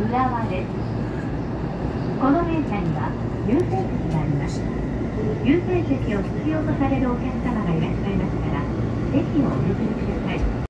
浦和です。この電車には優先席があります。優先席を必要とされるお客様がいらっしゃいますから、席をお譲りください。